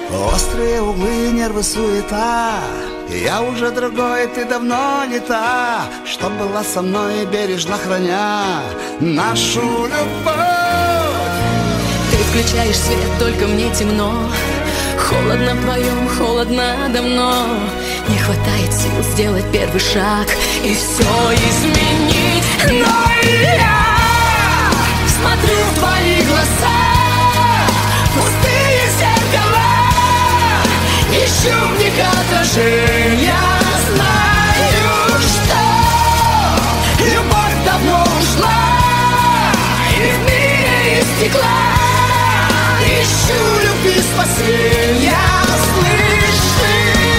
Острые углы, нервы, суета. Я уже другой, ты давно не та, что была со мной, бережно храня нашу любовь. Ты включаешь свет, только мне темно. Холодно вдвоем, холодно давно. Не хватает сил сделать первый шаг и все изменить. Но я смотрю в твои глаза, пустые зеркала, ищу в них отражения. Знаю, что любовь давно ушла, и в мире из стекла ищу любви спасения. Слышишь?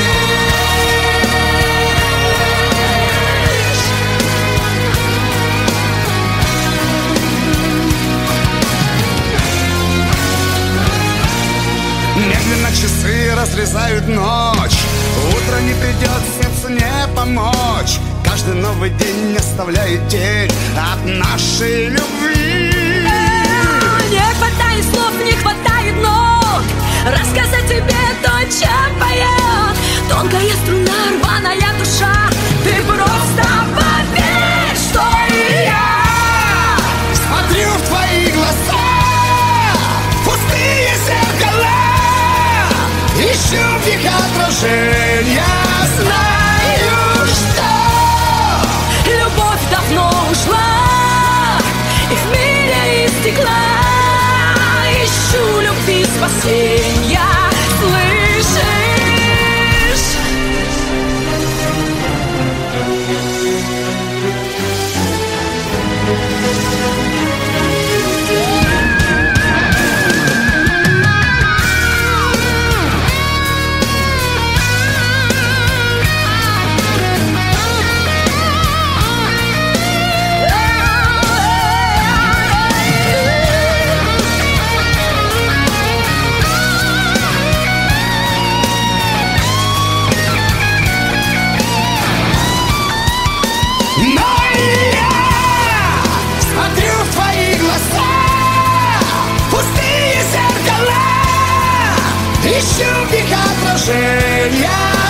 Медленно часы разрезают ночь. Утро не придет, сердцу не помочь. Каждый новый день оставляет тень от нашей любви. Не хватает слов, не хватает ног рассказать тебе то, чем поет тонкая струна, рваная душа. Ты просто поверь, что и я Смотрю в твои глаза, пустые зеркала, ищу в них отражения. знаю, что любовь давно ушла, и в мире из стекла ищу любви спасения. Слышишь? Ищу в них отражения.